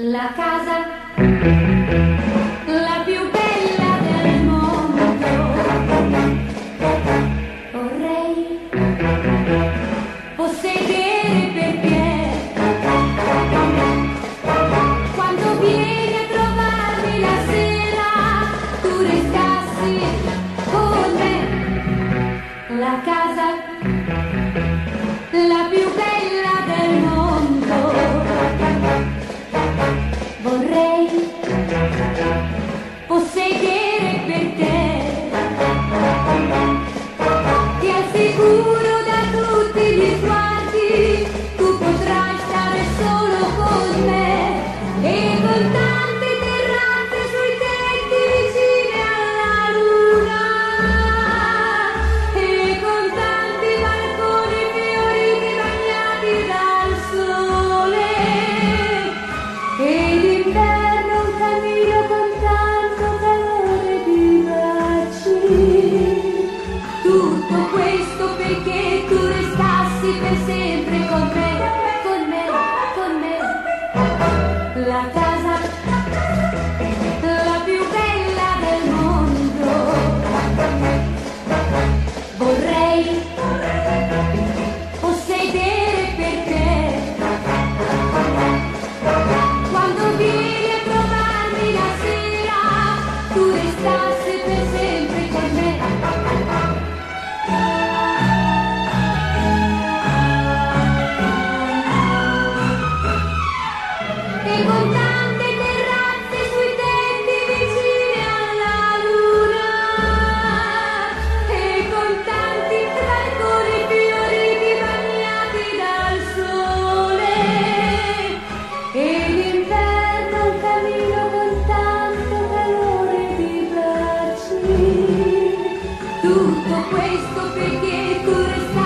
La casa, la più bella del mondo. Vorrei possedere perché quando vieni a trovarmi la sera tu restassi con me. La casa, la più bella del mondo. Vorrei possedere per te, ti assicuro da tutti gli sguardi, tu potrai stare solo con me e con tante terrazze sui tetti vicine alla luna e con tanti balconi fioriti bagnati dal sole. E d'inverno un camino con tanto calore di baci. Tutto questo perché tu restassi per sempre con me, con me, con me. La casa, la più bella del mondo. Vorrei possedere per te. Quando vieni a trovarmi la sera, tu restassi per sempre con me. E con tante terrazze sui tetti vicine alla luna e con tanti balconi fioriti bagnati dal sole. E d'inverno un camino con tanto calore di baci. Tutto questo perché tu resti